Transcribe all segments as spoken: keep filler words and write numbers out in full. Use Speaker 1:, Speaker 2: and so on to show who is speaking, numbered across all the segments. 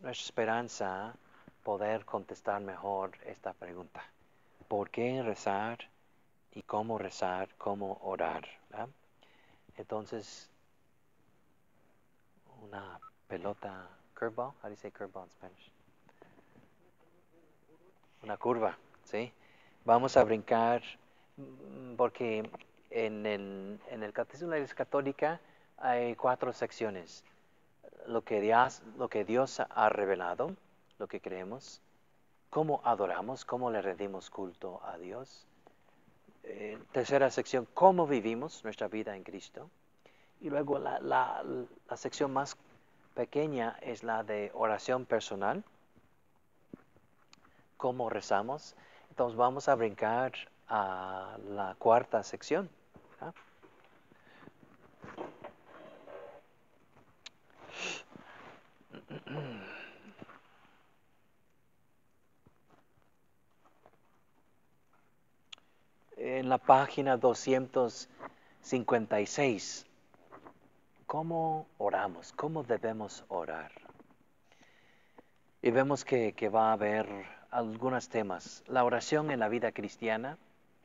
Speaker 1: nuestra esperanza poder contestar mejor esta pregunta. ¿Por qué rezar y cómo rezar, cómo orar? ¿Verdad? Entonces, una pelota, curveball, how do you say curveball in Spanish? Una curva, ¿sí? Vamos a brincar mm, porque en el, en el Catecismo de la Iglesia Católica hay cuatro secciones. Lo que Dios, lo que Dios ha revelado, lo que creemos, cómo adoramos, cómo le rendimos culto a Dios. Eh, tercera sección, cómo vivimos nuestra vida en Cristo. Y luego la, la, la sección más pequeña es la de oración personal, cómo rezamos. Entonces vamos a brincar a la cuarta sección. ¿Ah? En la página doscientos cincuenta y seis, ¿cómo oramos? ¿Cómo debemos orar? Y vemos que, que va a haber algunos temas. La oración en la vida cristiana,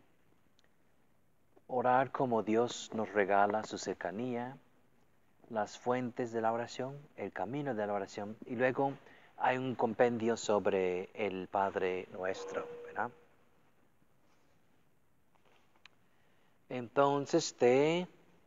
Speaker 1: orar como Dios nos regala su cercanía, las fuentes de la oración, el camino de la oración, y luego hay un compendio sobre el Padre Nuestro, ¿verdad? Entonces, de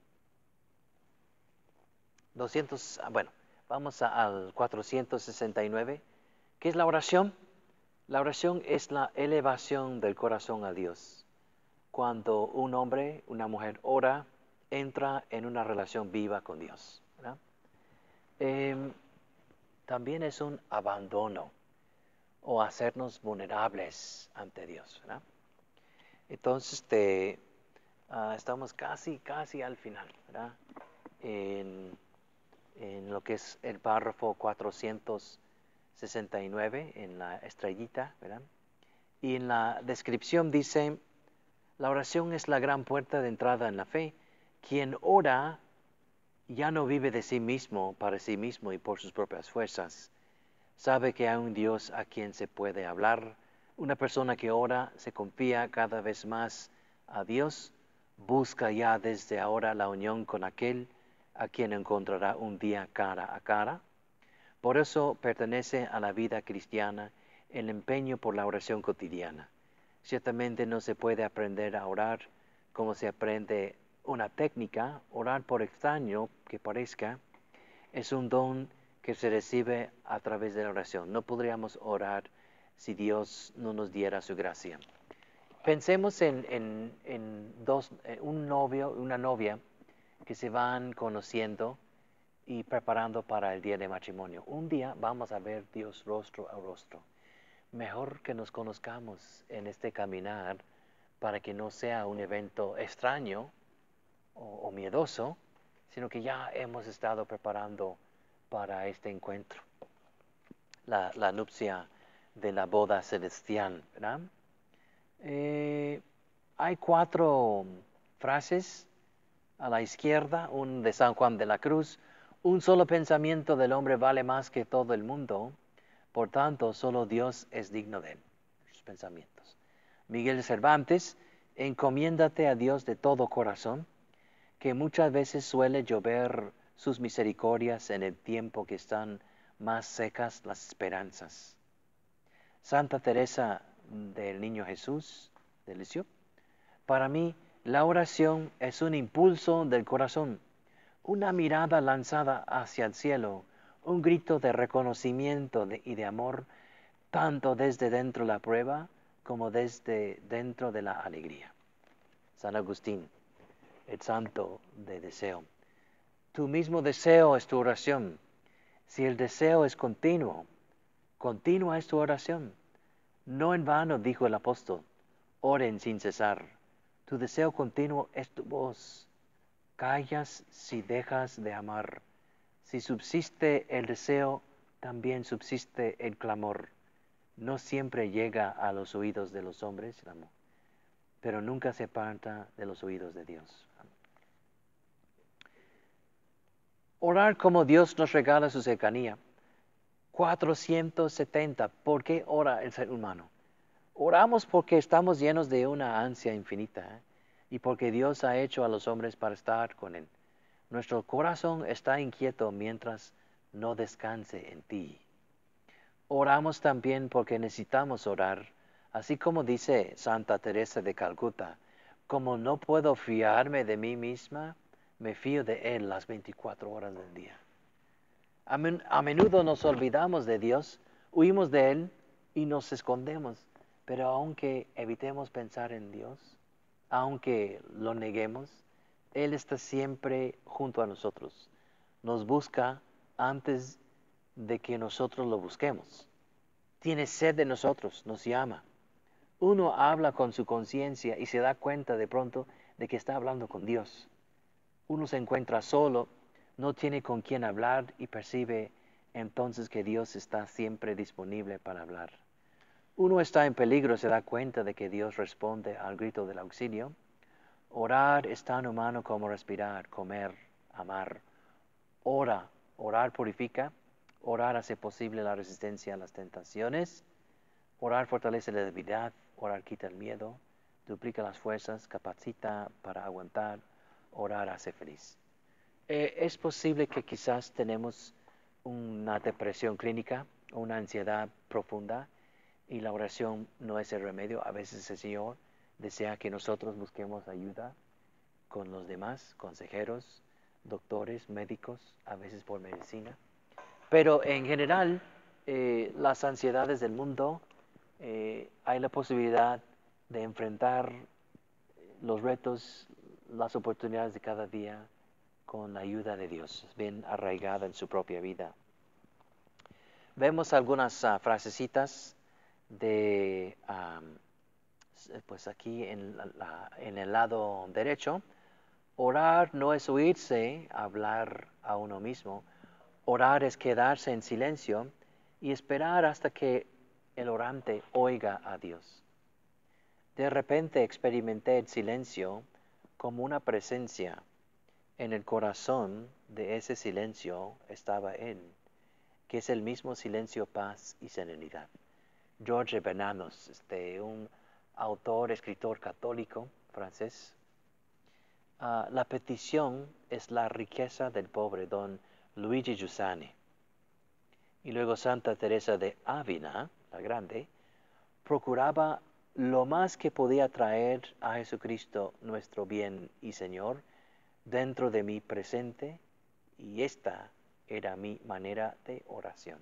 Speaker 1: doscientos, bueno, vamos a, al cuatrocientos sesenta y nueve. ¿Qué es la oración? La oración es la elevación del corazón a Dios. Cuando un hombre, una mujer ora, entra en una relación viva con Dios, ¿verdad? Eh, también es un abandono o hacernos vulnerables ante Dios, ¿verdad? Entonces, te, uh, estamos casi, casi al final, ¿verdad? En, en lo que es el párrafo cuatrocientos sesenta y nueve, en la estrellita, ¿verdad? Y en la descripción dice, la oración es la gran puerta de entrada en la fe. Quien ora ya no vive de sí mismo, para sí mismo y por sus propias fuerzas. Sabe que hay un Dios a quien se puede hablar. Una persona que ora se confía cada vez más a Dios, busca ya desde ahora la unión con aquel a quien encontrará un día cara a cara. Por eso pertenece a la vida cristiana el empeño por la oración cotidiana. Ciertamente no se puede aprender a orar como se aprende una técnica. Orar, por extraño que parezca, es un don que se recibe a través de la oración. No podríamos orar si Dios no nos diera su gracia. Pensemos en, en, en dos, un novio y una novia que se van conociendo y preparando para el día de matrimonio. Un día vamos a ver Dios rostro a rostro. Mejor que nos conozcamos en este caminar para que no sea un evento extraño o, o miedoso, sino que ya hemos estado preparando para este encuentro, la, la nupcia de la boda celestial, ¿verdad? Eh, hay cuatro frases a la izquierda, un de San Juan de la Cruz. Un solo pensamiento del hombre vale más que todo el mundo, por tanto, solo Dios es digno de él, sus pensamientos. Miguel Cervantes, encomiéndate a Dios de todo corazón, que muchas veces suele llover sus misericordias en el tiempo que están más secas las esperanzas. Santa Teresa del Niño Jesús de Lisieux, para mí la oración es un impulso del corazón, una mirada lanzada hacia el cielo, un grito de reconocimiento de, y de amor, tanto desde dentro de la prueba como desde dentro de la alegría. San Agustín, el santo de deseo. Tu mismo deseo es tu oración. Si el deseo es continuo, continua es tu oración. No en vano dijo el apóstol, oren sin cesar. Tu deseo continuo es tu voz. Callas si dejas de amar. Si subsiste el deseo, también subsiste el clamor. No siempre llega a los oídos de los hombres, el amor, pero nunca se aparta de los oídos de Dios. Orar como Dios nos regala su cercanía. cuatrocientos setenta. ¿Por qué ora el ser humano? Oramos porque estamos llenos de una ansia infinita, ¿eh? Y porque Dios ha hecho a los hombres para estar con Él. Nuestro corazón está inquieto mientras no descanse en ti. Oramos también porque necesitamos orar, así como dice Santa Teresa de Calcuta, como no puedo fiarme de mí misma, me fío de Él las veinticuatro horas del día. A, men a menudo nos olvidamos de Dios, huimos de Él y nos escondemos, pero aunque evitemos pensar en Dios, aunque lo neguemos, Él está siempre junto a nosotros. Nos busca antes de que nosotros lo busquemos. Tiene sed de nosotros, nos llama. Uno habla con su conciencia y se da cuenta de pronto de que está hablando con Dios. Uno se encuentra solo, no tiene con quién hablar y percibe entonces que Dios está siempre disponible para hablar. Uno está en peligro, se da cuenta de que Dios responde al grito del auxilio. Orar es tan humano como respirar, comer, amar. Ora, orar purifica, orar hace posible la resistencia a las tentaciones, orar fortalece la debilidad, orar quita el miedo, duplica las fuerzas, capacita para aguantar, orar hace feliz. Eh, es posible que quizás tenemos una depresión clínica, una ansiedad profunda, y la oración no es el remedio. A veces el Señor desea que nosotros busquemos ayuda con los demás, consejeros, doctores, médicos, a veces por medicina. Pero en general, eh, las ansiedades del mundo, eh, hay la posibilidad de enfrentar los retos, las oportunidades de cada día con la ayuda de Dios, bien arraigada en su propia vida. Vemos algunas uh, frasecitas de, um, pues aquí en, la, en el lado derecho. Orar no es oírse hablar a uno mismo. Orar es quedarse en silencio y esperar hasta que el orante oiga a Dios. De repente experimenté el silencio como una presencia. En el corazón de ese silencio estaba Él, que es el mismo silencio, paz y serenidad. Georges Bernanos, este, un autor, escritor católico francés. Uh, la petición es la riqueza del pobre, don Luigi Giussani. Y luego Santa Teresa de Ávila, la grande, procuraba lo más que podía traer a Jesucristo nuestro bien y Señor dentro de mi presente, y esta era mi manera de oración.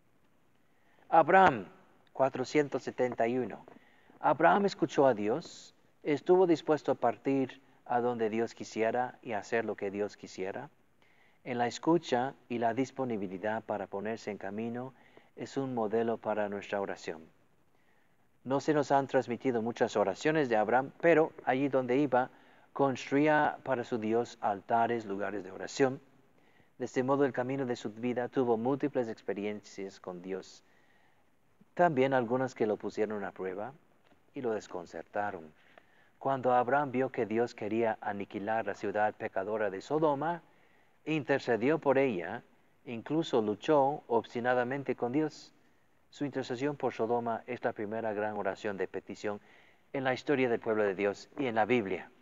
Speaker 1: Abraham, cuatrocientos setenta y uno. Abraham escuchó a Dios, estuvo dispuesto a partir a donde Dios quisiera y hacer lo que Dios quisiera. En la escucha y la disponibilidad para ponerse en camino es un modelo para nuestra oración. No se nos han transmitido muchas oraciones de Abraham, pero allí donde iba, construía para su Dios altares, lugares de oración. De este modo, el camino de su vida tuvo múltiples experiencias con Dios. También algunas que lo pusieron a prueba y lo desconcertaron. Cuando Abraham vio que Dios quería aniquilar la ciudad pecadora de Sodoma, intercedió por ella, incluso luchó obstinadamente con Dios. Su intercesión por Sodoma es la primera gran oración de petición en la historia del pueblo de Dios y en la Biblia.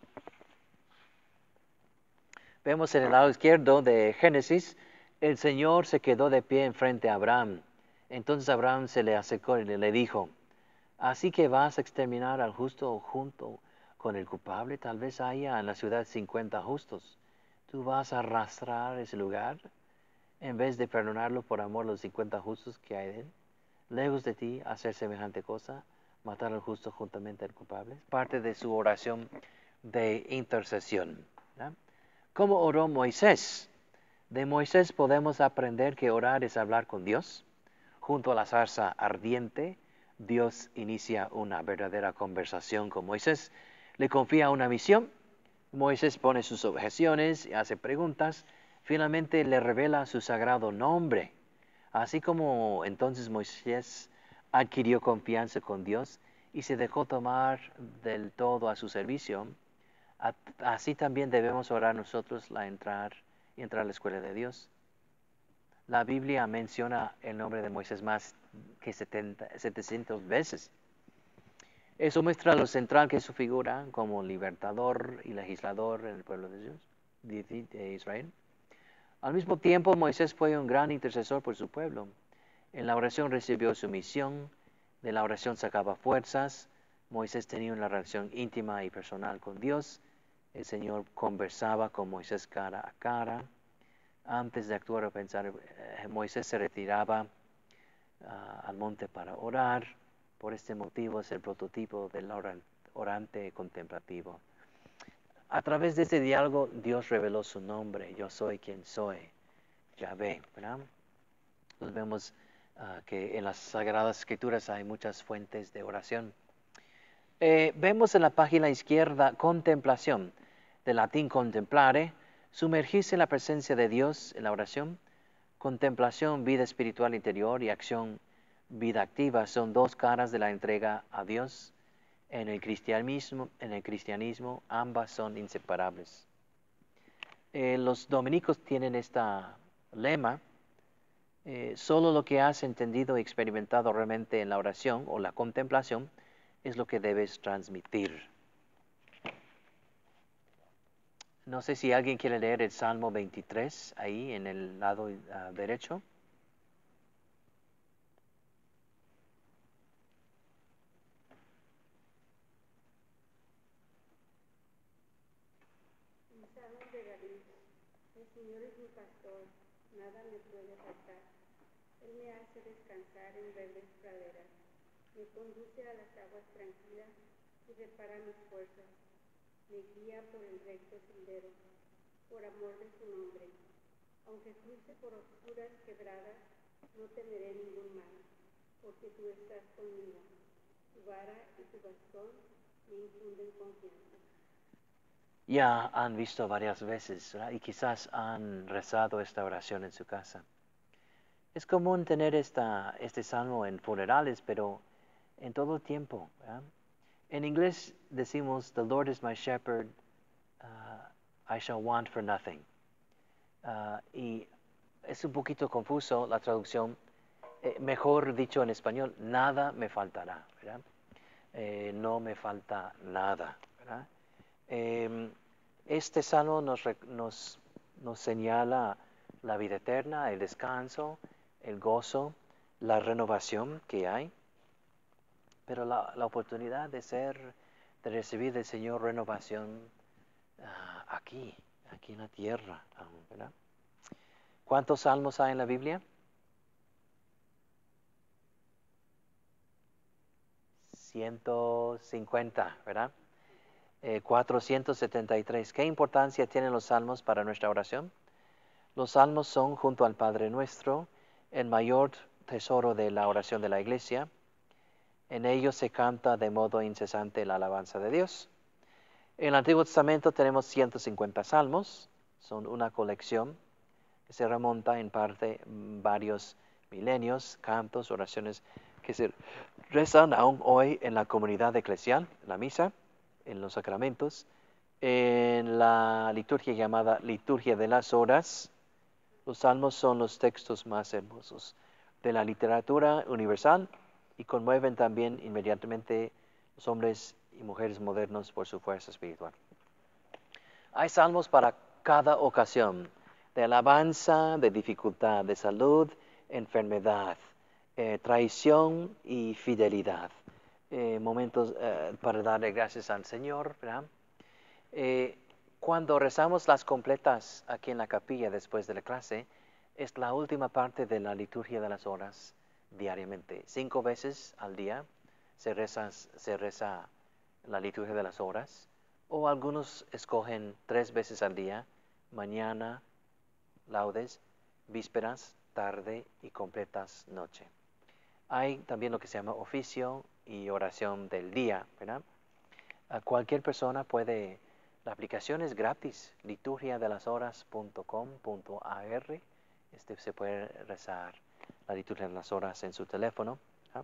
Speaker 1: Vemos en el lado izquierdo de Génesis, el Señor se quedó de pie enfrente a Abraham. Entonces Abraham se le acercó y le dijo, ¿así que vas a exterminar al justo junto con el culpable? Tal vez haya en la ciudad cincuenta justos. ¿Tú vas a arrastrar ese lugar en vez de perdonarlo por amor a los cincuenta justos que hay de él? Lejos de ti hacer semejante cosa, matar al justo juntamente al culpable. Parte de su oración de intercesión, ¿no? ¿Cómo oró Moisés? De Moisés podemos aprender que orar es hablar con Dios. Junto a la zarza ardiente, Dios inicia una verdadera conversación con Moisés. Le confía una misión. Moisés pone sus objeciones y hace preguntas. Finalmente le revela su sagrado nombre. Así como entonces Moisés adquirió confianza con Dios y se dejó tomar del todo a su servicio, así también debemos orar nosotros la entrar, entrar a la escuela de Dios. La Biblia menciona el nombre de Moisés más que setenta, setecientas veces. Eso muestra lo central que es su figura como libertador y legislador en el pueblo de Dios, de, de Israel. Al mismo tiempo, Moisés fue un gran intercesor por su pueblo. En la oración recibió su misión, de la oración sacaba fuerzas. Moisés tenía una relación íntima y personal con Dios. El Señor conversaba con Moisés cara a cara. Antes de actuar o pensar, eh, Moisés se retiraba uh, al monte para orar. Por este motivo es el prototipo del orante contemplativo. A través de este diálogo, Dios reveló su nombre. Yo soy quien soy. Yahvé, ¿verdad? Nos vemos uh, que en las Sagradas Escrituras hay muchas fuentes de oración. Eh, vemos en la página izquierda contemplación, del latín contemplare, sumergirse en la presencia de Dios en la oración. Contemplación, vida espiritual interior, y acción, vida activa, son dos caras de la entrega a Dios. En el cristianismo, en el cristianismo ambas son inseparables. Eh, los dominicos tienen esta lema: eh, solo lo que has entendido y experimentado realmente en la oración o la contemplación es lo que debes transmitir. No sé si alguien quiere leer el Salmo veintitrés ahí en el lado uh, derecho.
Speaker 2: El Salmo de David. El Señor es mi pastor, nada me puede faltar. Él me hace descansar en verdes praderas, me conduce a las aguas tranquilas y repara mis fuerzas. Me guía por el recto sendero, por amor de su nombre. Aunque cruce por oscuras quebradas, no temeré ningún mal, porque tú estás conmigo. Tu vara y tu bastón me infunden confianza.
Speaker 1: Ya han visto varias veces, ¿verdad? Y quizás han rezado esta oración en su casa. Es común tener esta, este salmo en funerales, pero en todo el tiempo, ¿verdad? En inglés decimos, the Lord is my shepherd, uh, I shall want for nothing. Uh, y es un poquito confuso la traducción, eh, mejor dicho en español, nada me faltará, ¿verdad? Eh, no me falta nada, ¿verdad? Eh, este salmo nos, nos, nos señala la vida eterna, el descanso, el gozo, la renovación que hay, pero la, la oportunidad de ser, de recibir del Señor renovación uh, aquí, aquí en la tierra, ¿verdad? ¿Cuántos salmos hay en la Biblia? ciento cincuenta, ¿verdad? Eh, cuatrocientos setenta y tres. ¿Qué importancia tienen los salmos para nuestra oración? Los salmos son, junto al Padre Nuestro, el mayor tesoro de la oración de la Iglesia. En ellos se canta de modo incesante la alabanza de Dios. En el Antiguo Testamento tenemos ciento cincuenta salmos. Son una colección que se remonta en parte varios milenios, cantos, oraciones que se rezan aún hoy en la comunidad eclesial, en la misa, en los sacramentos, en la liturgia llamada liturgia de las horas. Los salmos son los textos más hermosos de la literatura universal y conmueven también inmediatamente los hombres y mujeres modernos por su fuerza espiritual. Hay salmos para cada ocasión, de alabanza, de dificultad, de salud, enfermedad, eh, traición y fidelidad. Eh, momentos eh, para darle gracias al Señor, ¿verdad? Eh, cuando rezamos las completas aquí en la capilla después de la clase, es la última parte de la liturgia de las horas diariamente. Cinco veces al día se reza, se reza la liturgia de las horas, o algunos escogen tres veces al día, mañana, laudes, vísperas, tarde y completas noche. Hay también lo que se llama oficio y oración del día, ¿verdad? A cualquier persona puede, la aplicación es gratis, liturgia de las horas punto com punto a r. Este se puede rezar la liturgia de las horas en su teléfono. ¿Ah?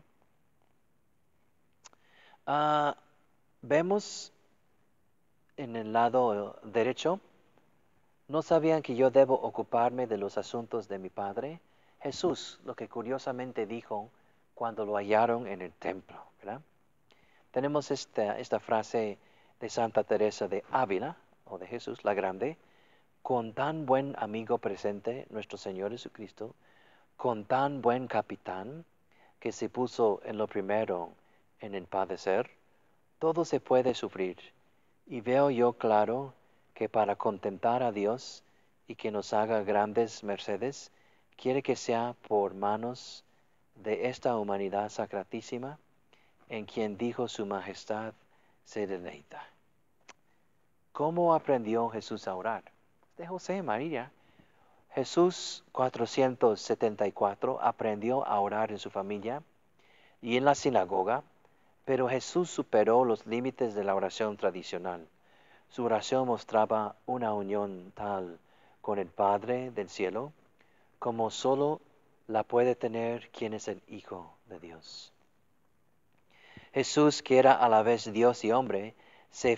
Speaker 1: Uh, vemos en el lado derecho, ¿no sabían que yo debo ocuparme de los asuntos de mi Padre? Jesús, lo que curiosamente dijo cuando lo hallaron en el templo, ¿verdad? Tenemos esta, esta frase de Santa Teresa de Ávila, o de Jesús la Grande: con tan buen amigo presente, nuestro Señor Jesucristo, con tan buen capitán, que se puso en lo primero en el padecer, todo se puede sufrir, y veo yo claro que para contentar a Dios y que nos haga grandes mercedes, quiere que sea por manos de esta humanidad sacratísima, en quien dijo su majestad se deleita. ¿Cómo aprendió Jesús a orar? De José y María. Jesús, cuatrocientos setenta y cuatro, aprendió a orar en su familia y en la sinagoga, pero Jesús superó los límites de la oración tradicional. Su oración mostraba una unión tal con el Padre del cielo como solo la puede tener quien es el Hijo de Dios. Jesús, que era a la vez Dios y hombre, se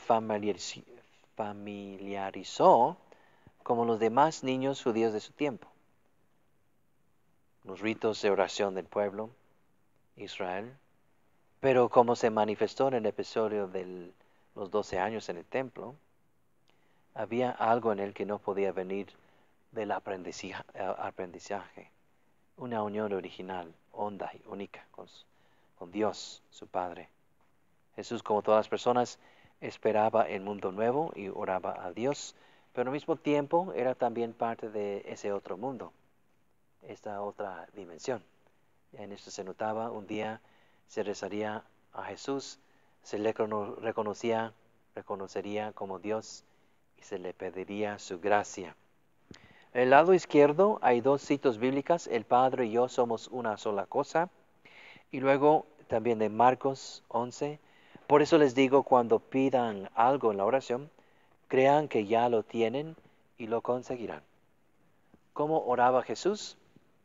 Speaker 1: familiarizó como los demás niños judíos de su tiempo. Los ritos de oración del pueblo Israel, pero como se manifestó en el episodio de los doce años en el templo, había algo en él que no podía venir del aprendizaje, una unión original, honda y única con, con Dios, su Padre. Jesús, como todas las personas, esperaba el mundo nuevo y oraba a Dios, pero al mismo tiempo era también parte de ese otro mundo, esta otra dimensión. En esto se notaba: un día se rezaría a Jesús, se le reconocía, reconocería como Dios y se le pediría su gracia. En el lado izquierdo hay dos citas bíblicas: el Padre y yo somos una sola cosa. Y luego también de Marcos once: por eso les digo, cuando pidan algo en la oración, crean que ya lo tienen y lo conseguirán. ¿Cómo oraba Jesús?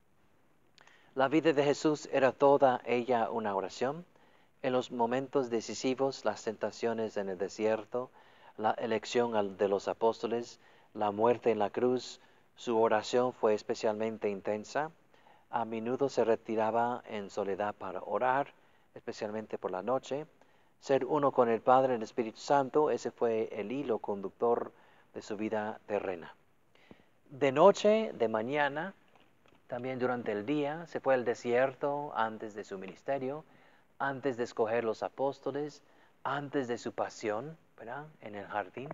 Speaker 1: La vida de Jesús era toda ella una oración. En los momentos decisivos, las tentaciones en el desierto, la elección de los apóstoles, la muerte en la cruz, su oración fue especialmente intensa. A menudo se retiraba en soledad para orar, especialmente por la noche. Ser uno con el Padre y el Espíritu Santo, ese fue el hilo conductor de su vida terrena. De noche, de mañana, también durante el día, se fue al desierto antes de su ministerio, antes de escoger los apóstoles, antes de su pasión, ¿verdad?, en el jardín.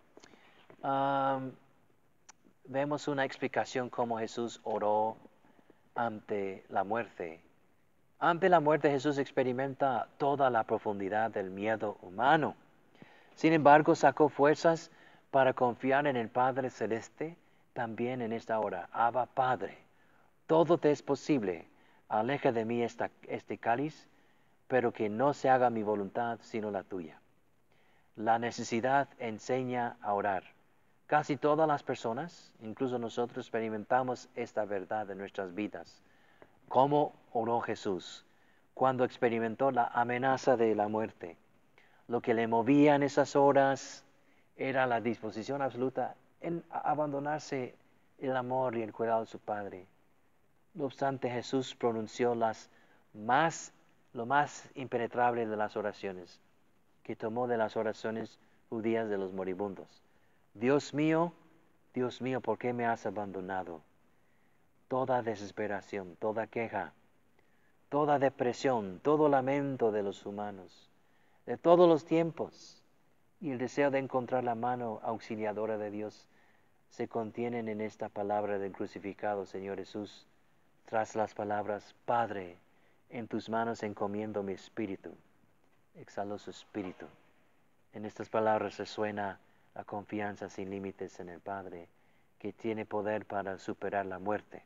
Speaker 1: Um, vemos una explicación cómo Jesús oró ante la muerte. Ante la muerte Jesús experimenta toda la profundidad del miedo humano. Sin embargo, sacó fuerzas para confiar en el Padre Celeste también en esta hora. Abba, Padre, todo te es posible. Aleja de mí esta, este cáliz, pero que no se haga mi voluntad sino la tuya. La necesidad enseña a orar. Casi todas las personas, incluso nosotros, experimentamos esta verdad en nuestras vidas. ¿Cómo oró Jesús cuando experimentó la amenaza de la muerte? Lo que le movía en esas horas era la disposición absoluta en abandonarse el amor y el cuidado de su Padre. No obstante, Jesús pronunció las más, lo más impenetrable de las oraciones, que tomó de las oraciones judías de los moribundos. Dios mío, Dios mío, ¿por qué me has abandonado? Toda desesperación, toda queja, toda depresión, todo lamento de los humanos, de todos los tiempos, y el deseo de encontrar la mano auxiliadora de Dios se contienen en esta palabra del crucificado Señor Jesús, tras las palabras: Padre, en tus manos encomiendo mi espíritu. Exhaló su espíritu. En estas palabras resuena la confianza sin límites en el Padre, que tiene poder para superar la muerte.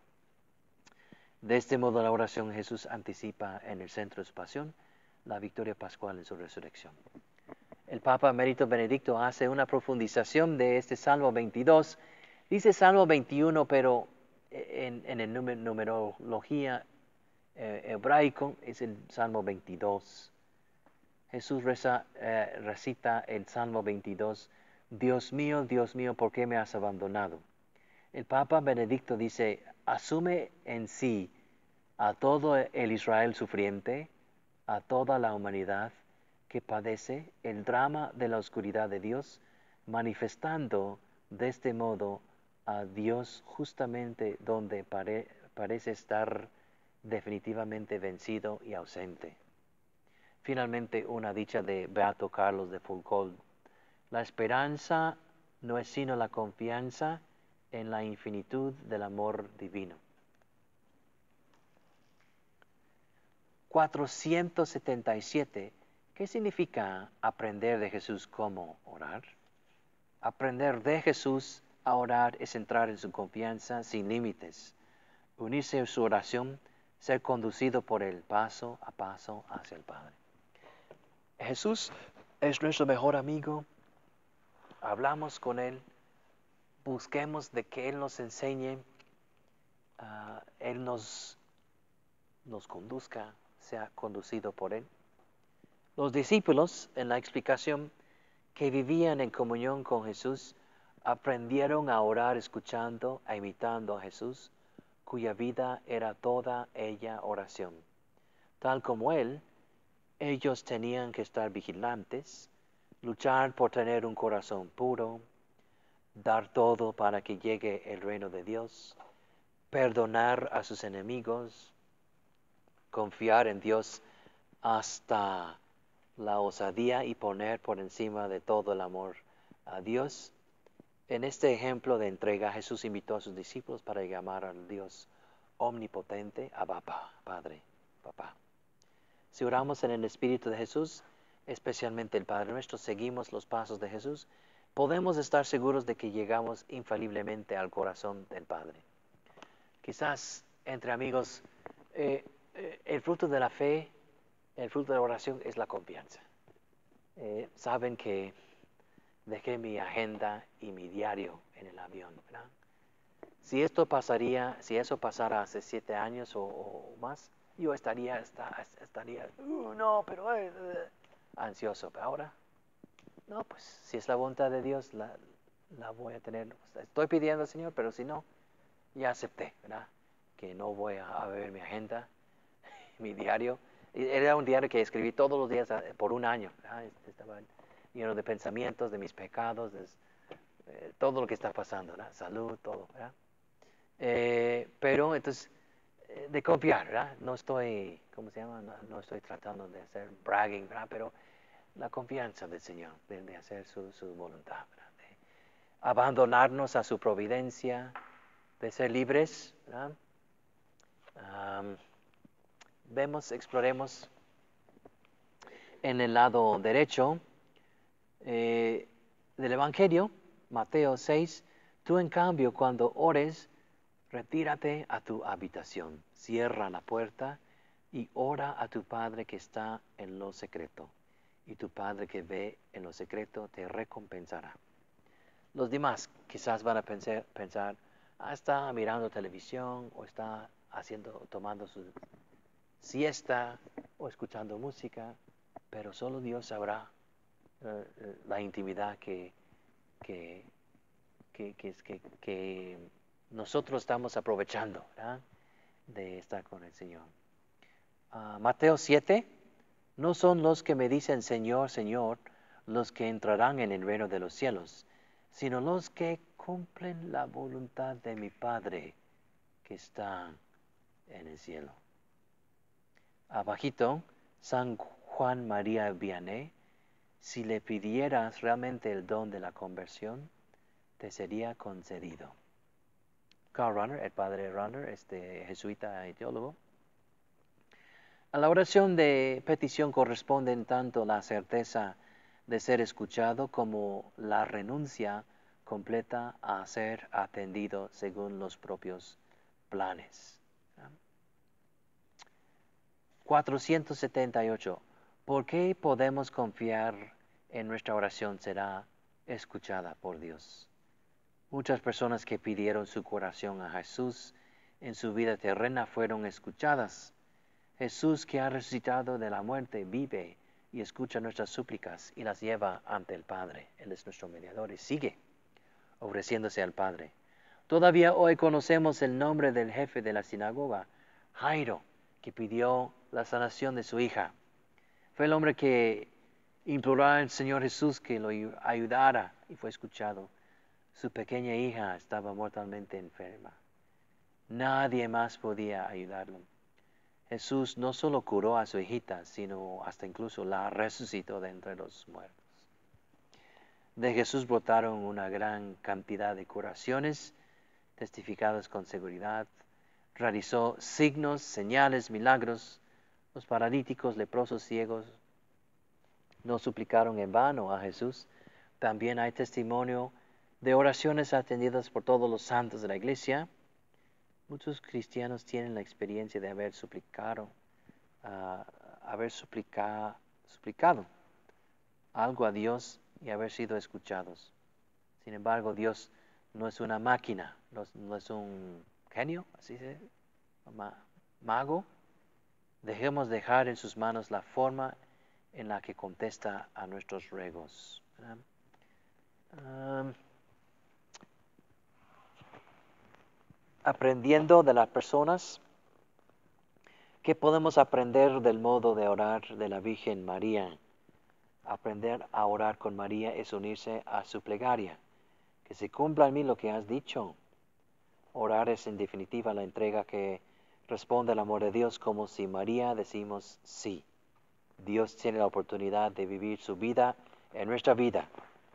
Speaker 1: De este modo, la oración Jesús anticipa en el centro de su pasión la victoria pascual en su resurrección. El Papa Emérito Benedicto hace una profundización de este Salmo veintidós. Dice Salmo veintiuno, pero en, en el numer, numerología eh, hebraico es el Salmo veintidós. Jesús reza, eh, recita el Salmo veintidós: Dios mío, Dios mío, ¿por qué me has abandonado? El Papa Benedicto dice: asume en sí a todo el Israel sufriente, a toda la humanidad que padece el drama de la oscuridad de Dios, manifestando de este modo a Dios justamente donde pare, parece estar definitivamente vencido y ausente. Finalmente, una dicha de Beato Carlos de Foucault: la esperanza no es sino la confianza en la infinitud del amor divino. cuatrocientos setenta y siete. ¿Qué significa aprender de Jesús cómo orar? Aprender de Jesús a orar es entrar en su confianza sin límites, unirse a su oración, ser conducido por él paso a paso hacia el Padre. Jesús es nuestro mejor amigo. Hablamos con él, busquemos de que él nos enseñe, uh, él nos, nos conduzca, sea conducido por él. Los discípulos, en la explicación, que vivían en comunión con Jesús, aprendieron a orar escuchando e imitando a Jesús, cuya vida era toda ella oración. Tal como él, ellos tenían que estar vigilantes, luchar por tener un corazón puro, dar todo para que llegue el reino de Dios, perdonar a sus enemigos, confiar en Dios hasta la osadía y poner por encima de todo el amor a Dios. En este ejemplo de entrega, Jesús invitó a sus discípulos para llamar al Dios omnipotente Abba, Padre, Papá. Si oramos en el Espíritu de Jesús, especialmente el Padre nuestro, seguimos los pasos de Jesús, podemos estar seguros de que llegamos infaliblemente al corazón del Padre. Quizás entre amigos, eh, eh, el fruto de la fe, el fruto de la oración es la confianza. Eh, saben que dejé mi agenda y mi diario en el avión, ¿verdad? Si esto pasaría, si eso pasara hace siete años o, o más, yo estaría, esta, estaría, uh, no, pero uh, ansioso. Pero ahora, no, pues si es la voluntad de Dios, la, la voy a tener. Estoy pidiendo al Señor, pero si no, ya acepté, ¿verdad? Que no voy a, a ver mi agenda, mi diario. Era un diario que escribí todos los días por un año, ¿verdad? Estaba lleno de pensamientos, de mis pecados, de eh, todo lo que está pasando, ¿verdad? Salud, todo, ¿verdad? Eh, pero entonces, eh, de confiar, ¿verdad? No estoy, ¿cómo se llama? No, no estoy tratando de hacer bragging, ¿verdad? Pero la confianza del Señor, de, de hacer su, su voluntad, ¿verdad? De abandonarnos a su providencia, de ser libres, ¿verdad? Um, vemos, exploremos en el lado derecho eh, del Evangelio, Mateo seis. Tú, en cambio, cuando ores, retírate a tu habitación, cierra la puerta y ora a tu Padre que está en lo secreto, y tu Padre que ve en lo secreto te recompensará. Los demás quizás van a pensar, pensar ah, está mirando televisión, o está haciendo, tomando su siesta, o escuchando música, pero solo Dios sabrá uh, la intimidad que, que, que, que, que, que nosotros estamos aprovechando, ¿verdad? De estar con el Señor. Uh, Mateo siete, no son los que me dicen Señor, Señor, los que entrarán en el reino de los cielos, sino los que cumplen la voluntad de mi Padre que está en el cielo. Abajito, San Juan María Vianney: si le pidieras realmente el don de la conversión, te sería concedido. Karl Rahner, el padre Rahner, este jesuita y teólogo. A la oración de petición corresponden tanto la certeza de ser escuchado como la renuncia completa a ser atendido según los propios planes. cuatrocientos setenta y ocho. ¿Por qué podemos confiar en nuestra oración será escuchada por Dios? Muchas personas que pidieron su corazón a Jesús en su vida terrena fueron escuchadas. Jesús, que ha resucitado de la muerte, vive y escucha nuestras súplicas y las lleva ante el Padre. Él es nuestro mediador y sigue ofreciéndose al Padre. Todavía hoy conocemos el nombre del jefe de la sinagoga, Jairo, que pidió la sanación de su hija. Fue el hombre que imploró al Señor Jesús que lo ayudara y fue escuchado. Su pequeña hija estaba mortalmente enferma. Nadie más podía ayudarlo. Jesús no solo curó a su hijita, sino hasta incluso la resucitó de entre los muertos. De Jesús brotaron una gran cantidad de curaciones, testificadas con seguridad. Realizó signos, señales, milagros. Los paralíticos, leprosos, ciegos, no suplicaron en vano a Jesús. También hay testimonio de oraciones atendidas por todos los santos de la iglesia. Muchos cristianos tienen la experiencia de haber suplicado, uh, haber suplica, suplicado algo a Dios y haber sido escuchados. Sin embargo, Dios no es una máquina, no, no es un genio, así se dice, ma, mago. Dejemos dejar en sus manos la forma en la que contesta a nuestros ruegos. Um, aprendiendo de las personas, ¿qué podemos aprender del modo de orar de la Virgen María? Aprender a orar con María es unirse a su plegaria. Que se cumpla en mí lo que has dicho. Orar es en definitiva la entrega que responde al amor de Dios, como si María decimos sí. Dios tiene la oportunidad de vivir su vida en nuestra vida.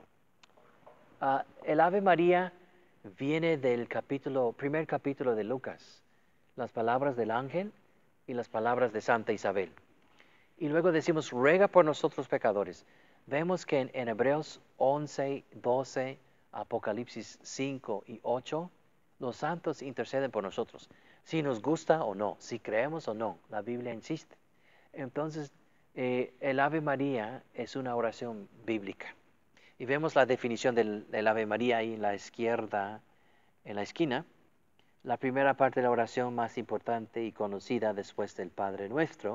Speaker 1: Uh, el Ave María viene del capítulo, primer capítulo de Lucas, las palabras del ángel y las palabras de Santa Isabel. Y luego decimos, ruega por nosotros pecadores. Vemos que en, en Hebreos once, doce, Apocalipsis cinco y ocho, los santos interceden por nosotros. Si nos gusta o no, si creemos o no, la Biblia insiste. Entonces, eh, el Ave María es una oración bíblica. Y vemos la definición del, del Ave María ahí en la izquierda, en la esquina. La primera parte de la oración más importante y conocida después del Padre Nuestro.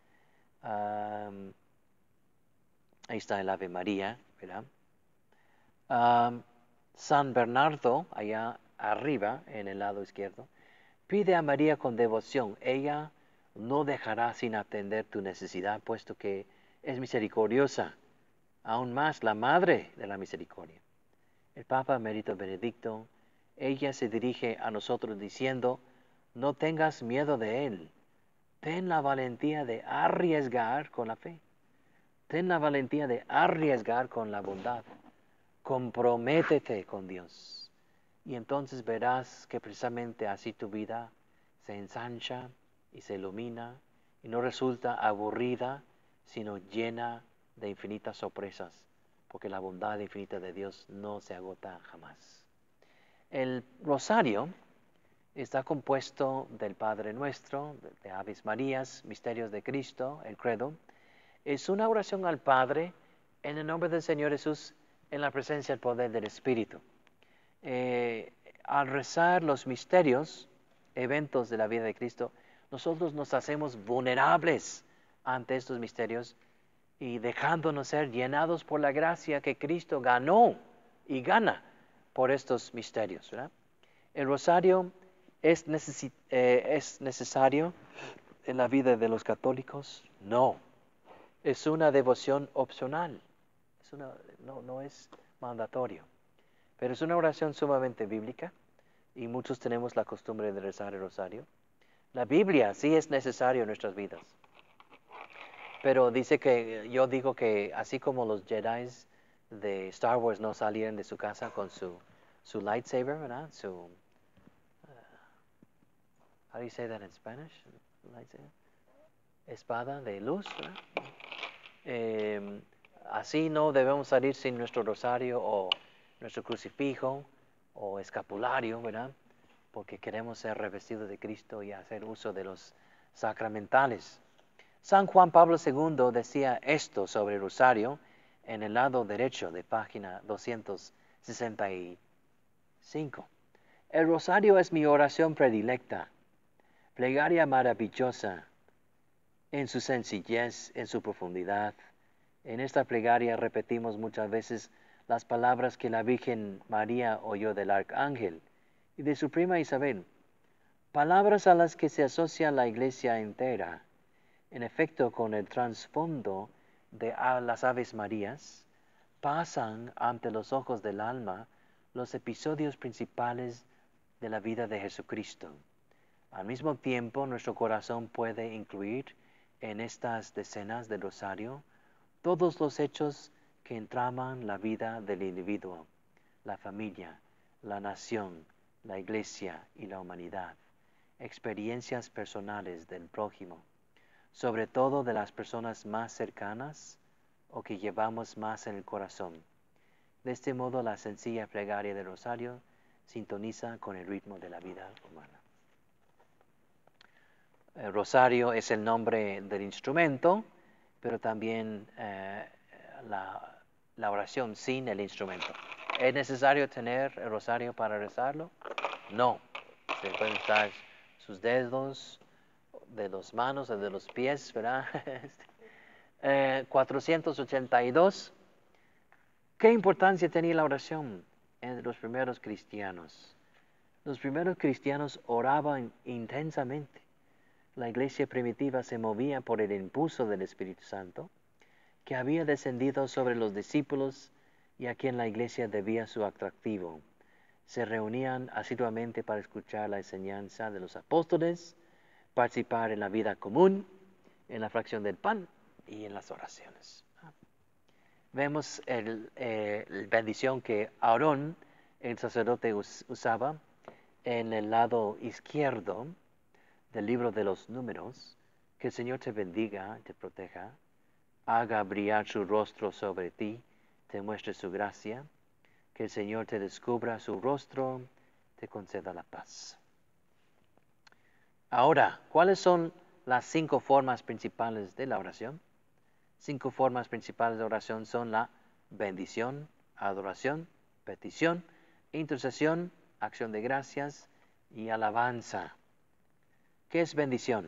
Speaker 1: Um, ahí está el Ave María, ¿verdad? Um, San Bernardo, allá arriba, en el lado izquierdo, pide a María con devoción. Ella no dejará sin atender tu necesidad, puesto que es misericordiosa, aún más la Madre de la Misericordia. El Papa Emérito Benedicto, ella se dirige a nosotros diciendo, no tengas miedo de Él, ten la valentía de arriesgar con la fe, ten la valentía de arriesgar con la bondad, comprométete con Dios. Y entonces verás que precisamente así tu vida se ensancha y se ilumina y no resulta aburrida, sino llena de infinitas sorpresas, porque la bondad infinita de Dios no se agota jamás. El rosario está compuesto del Padre Nuestro, de Aves Marías, Misterios de Cristo, el Credo. Es una oración al Padre en el nombre del Señor Jesús, en la presencia del poder del Espíritu. Eh, al rezar los misterios, eventos de la vida de Cristo, nosotros nos hacemos vulnerables ante estos misterios y dejándonos ser llenados por la gracia que Cristo ganó y gana por estos misterios, ¿verdad? El rosario es, necesi- eh, ¿es necesario en la vida de los católicos? No. Es una devoción opcional. Es una, no, no es mandatorio. Pero es una oración sumamente bíblica y muchos tenemos la costumbre de rezar el rosario. La Biblia sí es necesario en nuestras vidas. Pero dice que, yo digo que así como los Jedi de Star Wars no salieron de su casa con su, su lightsaber, ¿verdad? Su, uh, how do you say that in Spanish? Lightsaber. Espada de luz, ¿verdad? Eh, así no debemos salir sin nuestro rosario o nuestro crucifijo o escapulario, ¿verdad? Porque queremos ser revestidos de Cristo y hacer uso de los sacramentales. San Juan Pablo segundo decía esto sobre el rosario en el lado derecho de página doscientos sesenta y cinco. El rosario es mi oración predilecta, plegaria maravillosa en su sencillez, en su profundidad. En esta plegaria repetimos muchas veces las palabras que la Virgen María oyó del arcángel y de su prima Isabel, palabras a las que se asocia la iglesia entera. En efecto, con el trasfondo de a las Aves Marías, pasan ante los ojos del alma los episodios principales de la vida de Jesucristo. Al mismo tiempo, nuestro corazón puede incluir en estas decenas del rosario todos los hechos que entraman la vida del individuo, la familia, la nación, la iglesia y la humanidad, experiencias personales del prójimo, sobre todo de las personas más cercanas o que llevamos más en el corazón. De este modo, la sencilla plegaria del rosario sintoniza con el ritmo de la vida humana. El rosario es el nombre del instrumento, pero también eh, la, la oración sin el instrumento. ¿Es necesario tener el rosario para rezarlo? No. Se pueden usar sus dedos, de las manos o de los pies, ¿verdad? eh, cuatrocientos ochenta y dos. ¿Qué importancia tenía la oración en los primeros cristianos? Los primeros cristianos oraban intensamente. La iglesia primitiva se movía por el impulso del Espíritu Santo, que había descendido sobre los discípulos y a quien la iglesia debía su atractivo. Se reunían asiduamente para escuchar la enseñanza de los apóstoles, participar en la vida común, en la fracción del pan y en las oraciones. Vemos el, eh, la bendición que Aarón, el sacerdote, us, usaba en el lado izquierdo del libro de los Números. Que el Señor te bendiga, te proteja, haga brillar su rostro sobre ti, te muestre su gracia, que el Señor te descubra su rostro, te conceda la paz. Ahora, ¿cuáles son las cinco formas principales de la oración? Cinco formas principales de oración son la bendición, adoración, petición, intercesión, acción de gracias y alabanza. ¿Qué es bendición?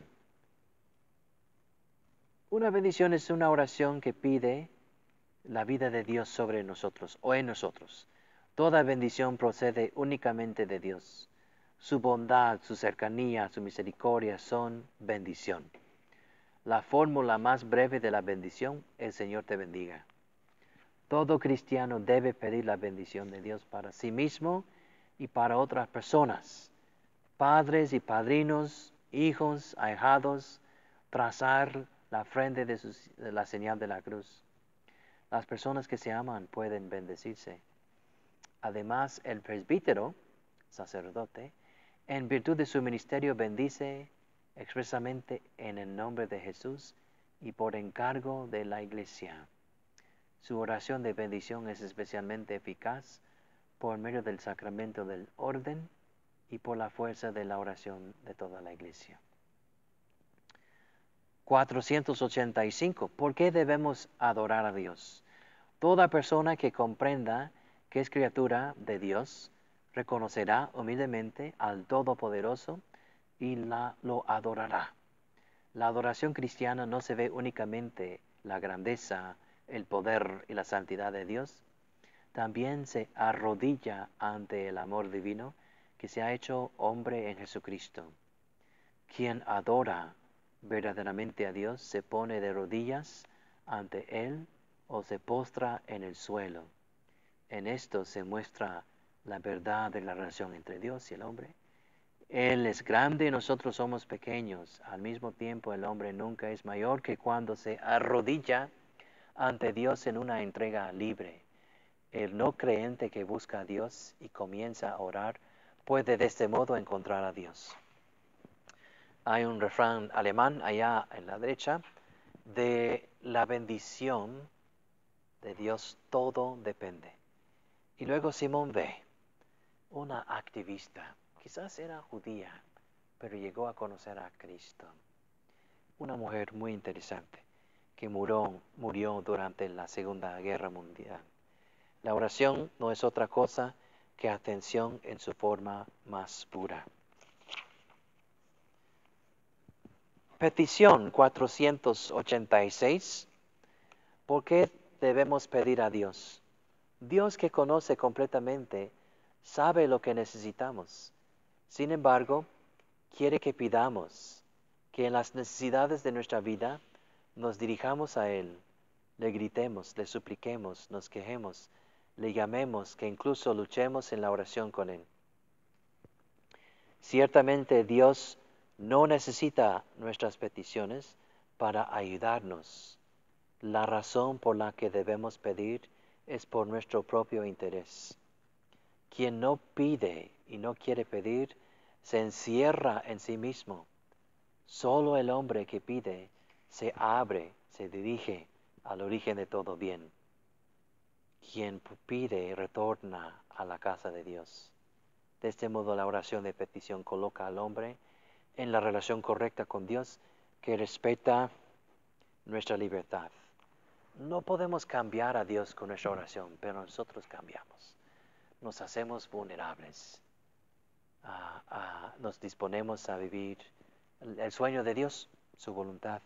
Speaker 1: Una bendición es una oración que pide la vida de Dios sobre nosotros o en nosotros. Toda bendición procede únicamente de Dios. Su bondad, su cercanía, su misericordia son bendición. La fórmula más breve de la bendición, el Señor te bendiga. Todo cristiano debe pedir la bendición de Dios para sí mismo y para otras personas, padres y padrinos, hijos, ahijados, trazar la frente de, su, de la señal de la cruz. Las personas que se aman pueden bendecirse. Además, el presbítero, sacerdote, en virtud de su ministerio bendice expresamente en el nombre de Jesús y por encargo de la iglesia. Su oración de bendición es especialmente eficaz por medio del sacramento del orden y por la fuerza de la oración de toda la iglesia. cuatrocientos ochenta y cinco. ¿Por qué debemos adorar a Dios? Toda persona que comprenda que es criatura de Dios reconocerá humildemente al Todopoderoso y la, lo adorará. La adoración cristiana no se ve únicamente la grandeza, el poder y la santidad de Dios. También se arrodilla ante el amor divino que se ha hecho hombre en Jesucristo. Quien adora verdaderamente a Dios se pone de rodillas ante Él o se postra en el suelo. En esto se muestra la verdad de la relación entre Dios y el hombre. Él es grande y nosotros somos pequeños. Al mismo tiempo, el hombre nunca es mayor que cuando se arrodilla ante Dios en una entrega libre. El no creyente que busca a Dios y comienza a orar puede de este modo encontrar a Dios. Hay un refrán alemán allá en la derecha: de la bendición de Dios todo depende. Y luego Simone Weil, una activista, quizás era judía, pero llegó a conocer a Cristo. Una mujer muy interesante que murió, murió durante la Segunda Guerra Mundial. La oración no es otra cosa que atención en su forma más pura. Petición cuatrocientos ochenta y seis. ¿Por qué debemos pedir a Dios? Dios, que conoce completamente, sabe lo que necesitamos Sin embargo, quiere que pidamos que en las necesidades de nuestra vida nos dirijamos a Él, le gritemos, le supliquemos, nos quejemos, le llamemos, que incluso luchemos en la oración con Él. Ciertamente Dios no necesita nuestras peticiones para ayudarnos. La razón por la que debemos pedir es por nuestro propio interés. Quien no pide y no quiere pedir, se encierra en sí mismo. Solo el hombre que pide se abre, se dirige al origen de todo bien. Quien pide retorna a la casa de Dios. De este modo, la oración de petición coloca al hombre en la relación correcta con Dios, que respeta nuestra libertad. No podemos cambiar a Dios con nuestra oración, pero nosotros cambiamos. Nos hacemos vulnerables. Uh, uh, nos disponemos a vivir el, el sueño de Dios, su voluntad.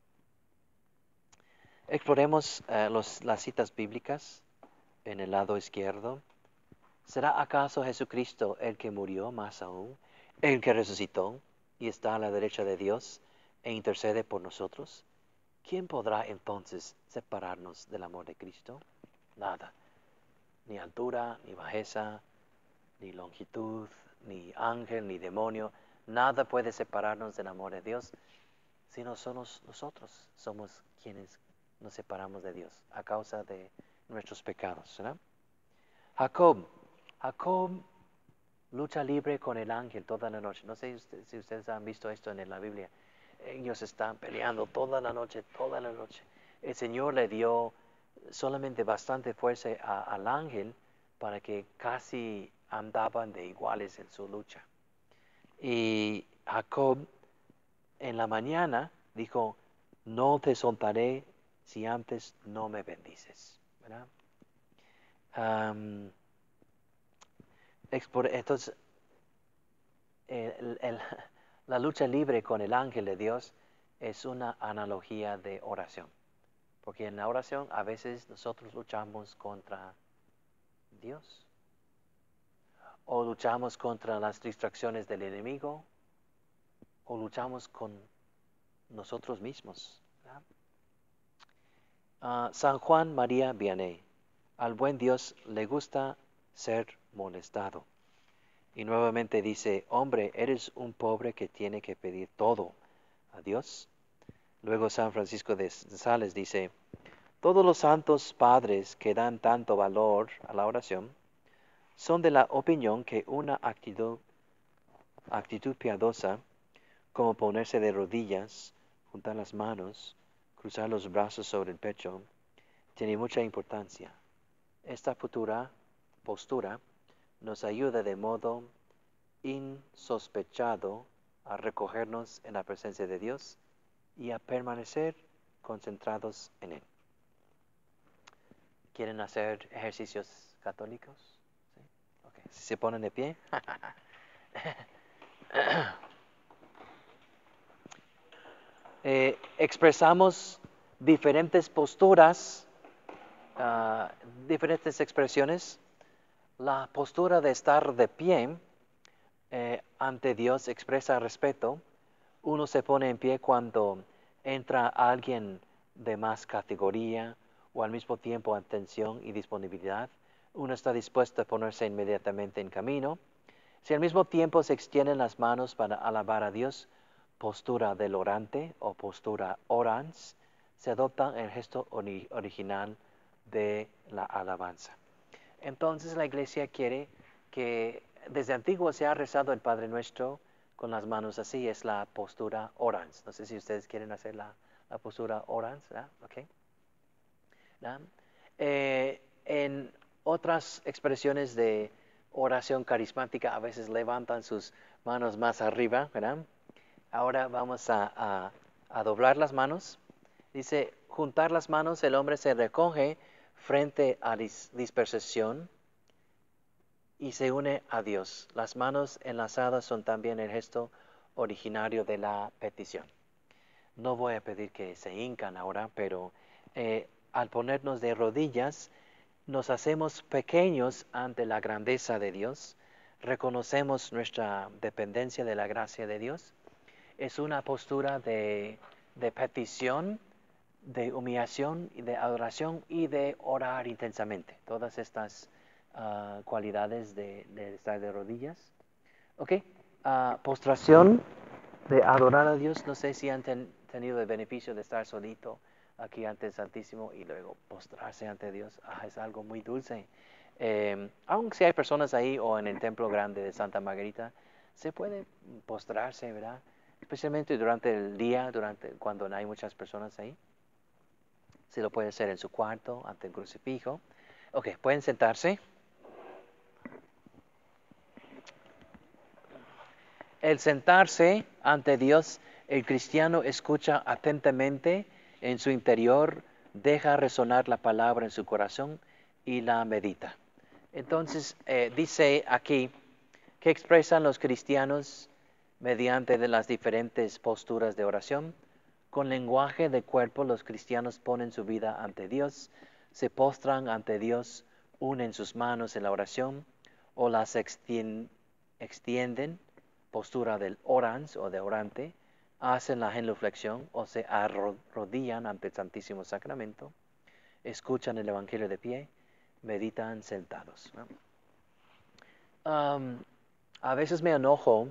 Speaker 1: Exploremos uh, los, las citas bíblicas en el lado izquierdo. ¿Será acaso Jesucristo el que murió, más aún, el que resucitó y está a la derecha de Dios e intercede por nosotros? ¿Quién podrá entonces separarnos del amor de Cristo? Nada. Ni altura, ni bajeza, ni longitud, ni ángel, ni demonio. Nada puede separarnos del amor de Dios, sino somos nosotros. Somos quienes nos separamos de Dios a causa de nuestros pecados, ¿verdad? Jacob. Jacob lucha libre con el ángel toda la noche. No sé si ustedes, si ustedes han visto esto en la Biblia. Ellos están peleando toda la noche, toda la noche. El Señor le dio solamente bastante fuerza a, al ángel para que casi andaban de iguales en su lucha. Y Jacob en la mañana dijo, no te soltaré si antes no me bendices, ¿verdad? Um, Entonces, el, el, la lucha libre con el ángel de Dios es una analogía de oración. Porque en la oración a veces nosotros luchamos contra Dios. O luchamos contra las distracciones del enemigo. O luchamos con nosotros mismos. Uh, San Juan María Vianney. Al buen Dios le gusta ser molestado. Y nuevamente dice, hombre, eres un pobre que tiene que pedir todo a Dios. Luego San Francisco de Sales dice, todos los santos padres que dan tanto valor a la oración son de la opinión que una actitud, actitud piadosa, como ponerse de rodillas, juntar las manos, cruzar los brazos sobre el pecho, tiene mucha importancia. Esta futura postura nos ayuda de modo insospechado a recogernos en la presencia de Dios y a permanecer concentrados en Él. ¿Quieren hacer ejercicios católicos? ¿Sí? Okay. Si se ponen de pie. eh, expresamos diferentes posturas, uh, diferentes expresiones. La postura de estar de pie eh, ante Dios expresa respeto. Uno se pone en pie cuando entra alguien de más categoría o al mismo tiempo atención y disponibilidad. Uno está dispuesto a ponerse inmediatamente en camino. Si al mismo tiempo se extienden las manos para alabar a Dios, postura del orante o postura orans, se adopta el gesto ori- original de la alabanza. Entonces la Iglesia quiere que desde antiguo se ha rezado el Padre Nuestro con las manos así, es la postura orans. No sé si ustedes quieren hacer la, la postura orans, ¿verdad? Okay. ¿Verdad? Eh, en otras expresiones de oración carismática a veces levantan sus manos más arriba, ¿verdad? Ahora vamos a, a, a doblar las manos. Dice, juntar las manos, el hombre se recoge frente a dis- dispersión y se une a Dios. Las manos enlazadas son también el gesto originario de la petición. No voy a pedir que se hincan ahora, pero eh, al ponernos de rodillas, nos hacemos pequeños ante la grandeza de Dios, reconocemos nuestra dependencia de la gracia de Dios. Es una postura de, de petición, de humillación, de adoración y de orar intensamente. Todas estas uh, cualidades de, de estar de rodillas. Ok, uh, postración, de adorar a Dios. No sé si han ten, tenido el beneficio de estar solito aquí ante el Santísimo y luego postrarse ante Dios. Ah, es algo muy dulce. Eh, aunque si hay personas ahí o en el templo grande de Santa Margarita, se puede postrarse, ¿verdad? Especialmente durante el día, durante cuando no hay muchas personas ahí. Se lo puede hacer en su cuarto, ante el crucifijo. Ok, pueden sentarse. El sentarse ante Dios, el cristiano escucha atentamente en su interior, deja resonar la palabra en su corazón y la medita. Entonces, eh, dice aquí que expresan los cristianos mediante de las diferentes posturas de oración. Con lenguaje de cuerpo, los cristianos ponen su vida ante Dios, se postran ante Dios, unen sus manos en la oración o las extienden, extienden postura del orans o de orante, hacen la genuflexión o se arrodillan ante el Santísimo Sacramento, escuchan el Evangelio de pie, meditan sentados, ¿no? Um, a veces me enojo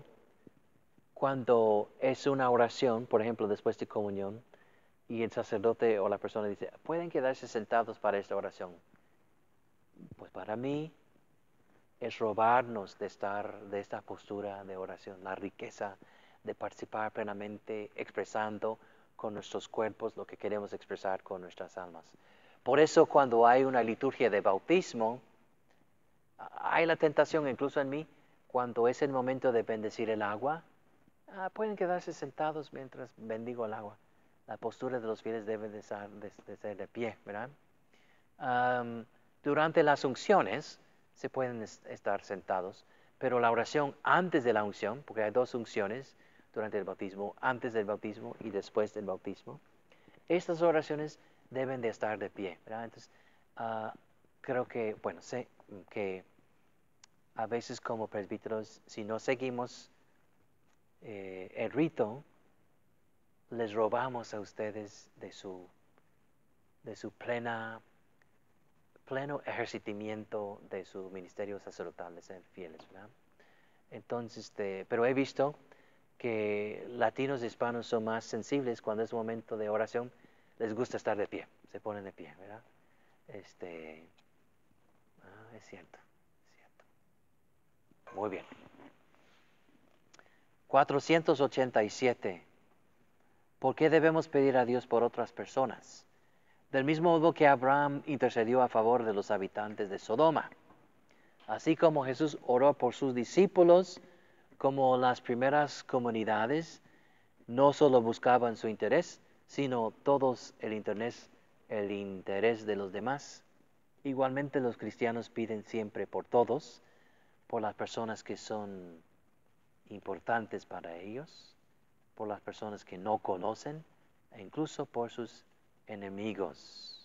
Speaker 1: cuando es una oración, por ejemplo, después de comunión, y el sacerdote o la persona dice, ¿pueden quedarse sentados para esta oración? Pues para mí es robarnos de estar de esta postura de oración, la riqueza de participar plenamente expresando con nuestros cuerpos lo que queremos expresar con nuestras almas. Por eso cuando hay una liturgia de bautismo, hay la tentación incluso en mí, cuando es el momento de bendecir el agua, ah, pueden quedarse sentados mientras bendigo el agua. La postura de los fieles debe de ser de, de, ser de pie, ¿verdad? Um, durante las unciones se pueden es, estar sentados, pero la oración antes de la unción, porque hay dos unciones durante el bautismo, antes del bautismo y después del bautismo, estas oraciones deben de estar de pie, ¿verdad? Entonces, uh, creo que, bueno, sé que a veces como presbíteros, si no seguimos eh, el rito, les robamos a ustedes de su, de su plena, pleno ejercitamiento de su ministerio sacerdotal, de ser fieles, ¿verdad? Entonces, este, pero he visto que latinos y hispanos son más sensibles cuando es momento de oración, les gusta estar de pie, se ponen de pie, ¿verdad? Este, ah, es cierto, es cierto. Muy bien. cuatrocientos ochenta y siete. ¿Por qué debemos pedir a Dios por otras personas? Del mismo modo que Abraham intercedió a favor de los habitantes de Sodoma. Así como Jesús oró por sus discípulos, como las primeras comunidades no solo buscaban su interés, sino todos el interés, el interés de los demás. Igualmente los cristianos piden siempre por todos, por las personas que son importantes para ellos, por las personas que no conocen e incluso por sus enemigos.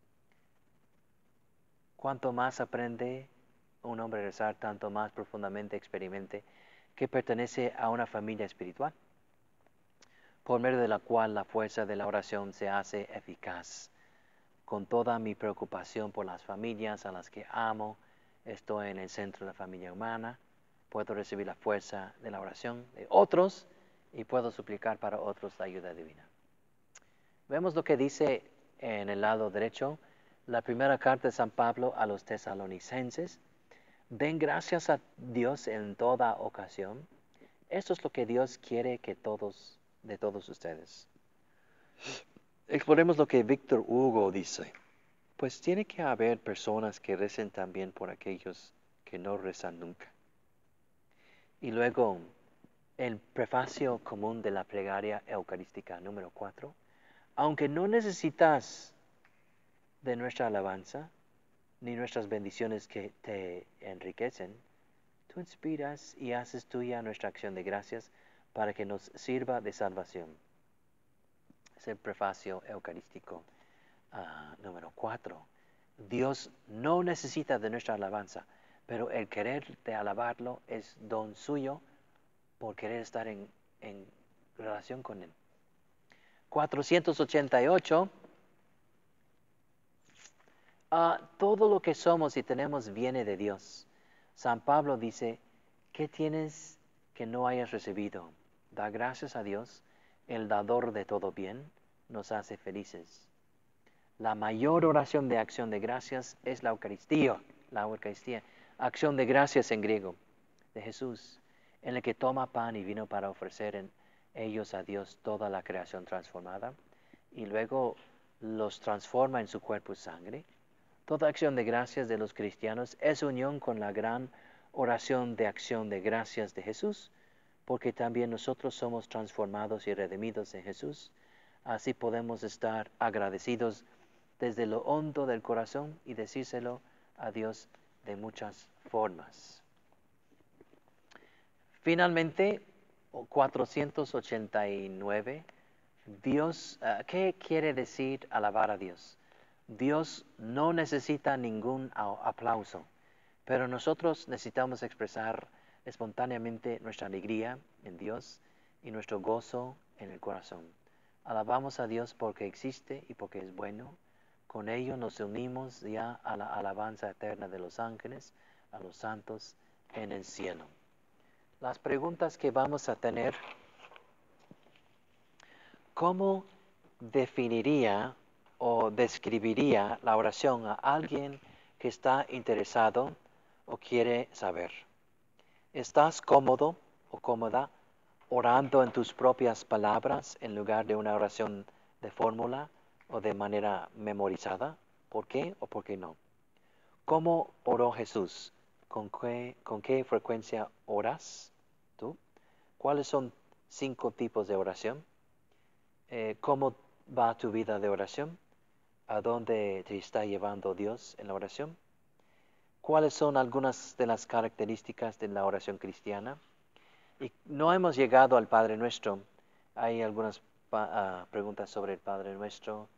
Speaker 1: Cuanto más aprende un hombre a rezar, tanto más profundamente experimente que pertenece a una familia espiritual, por medio de la cual la fuerza de la oración se hace eficaz. Con toda mi preocupación por las familias a las que amo, estoy en el centro de la familia humana, puedo recibir la fuerza de la oración de otros y puedo suplicar para otros la ayuda divina. Vemos lo que dice en el lado derecho, la primera carta de San Pablo a los tesalonicenses. Den gracias a Dios en toda ocasión. Esto es lo que Dios quiere que todos, de todos ustedes. Exploremos lo que Víctor Hugo dice. Pues tiene que haber personas que recen también por aquellos que no rezan nunca. Y luego, el prefacio común de la plegaria eucarística número cuatro. Aunque no necesitas de nuestra alabanza, ni nuestras bendiciones que te enriquecen, tú inspiras y haces tuya nuestra acción de gracias para que nos sirva de salvación. Es el prefacio eucarístico uh, número cuatro. Dios no necesita de nuestra alabanza, pero el querer de alabarlo es don suyo por querer estar en, en relación con Él. cuatrocientos ochenta y ocho. Uh, todo lo que somos y tenemos viene de Dios. San Pablo dice, ¿qué tienes que no hayas recibido? Da gracias a Dios, el dador de todo bien, nos hace felices. La mayor oración de acción de gracias es la Eucaristía, la Eucaristía, acción de gracias en griego, de Jesús, en el que toma pan y vino para ofrecer en ellos a Dios toda la creación transformada, y luego los transforma en su cuerpo y sangre. Toda acción de gracias de los cristianos es unión con la gran oración de acción de gracias de Jesús, porque también nosotros somos transformados y redimidos en Jesús. Así podemos estar agradecidos desde lo hondo del corazón y decírselo a Dios de muchas formas. Finalmente, cuatrocientos ochenta y nueve, Dios, uh, ¿qué quiere decir alabar a Dios? Dios no necesita ningún aplauso, pero nosotros necesitamos expresar espontáneamente nuestra alegría en Dios y nuestro gozo en el corazón. Alabamos a Dios porque existe y porque es bueno. Con ello nos unimos ya a la alabanza eterna de los ángeles, a los santos en el cielo. Las preguntas que vamos a tener: ¿cómo definiría o describiría la oración a alguien que está interesado o quiere saber? ¿Estás cómodo o cómoda orando en tus propias palabras en lugar de una oración de fórmula o de manera memorizada? ¿Por qué o por qué no? ¿Cómo oró Jesús? ¿Con qué, con qué frecuencia oras tú? ¿Cuáles son cinco tipos de oración? Eh, ¿Cómo va tu vida de oración? ¿A dónde te está llevando Dios en la oración? ¿Cuáles son algunas de las características de la oración cristiana? Y no hemos llegado al Padre Nuestro. Hay algunas uh, preguntas sobre el Padre Nuestro.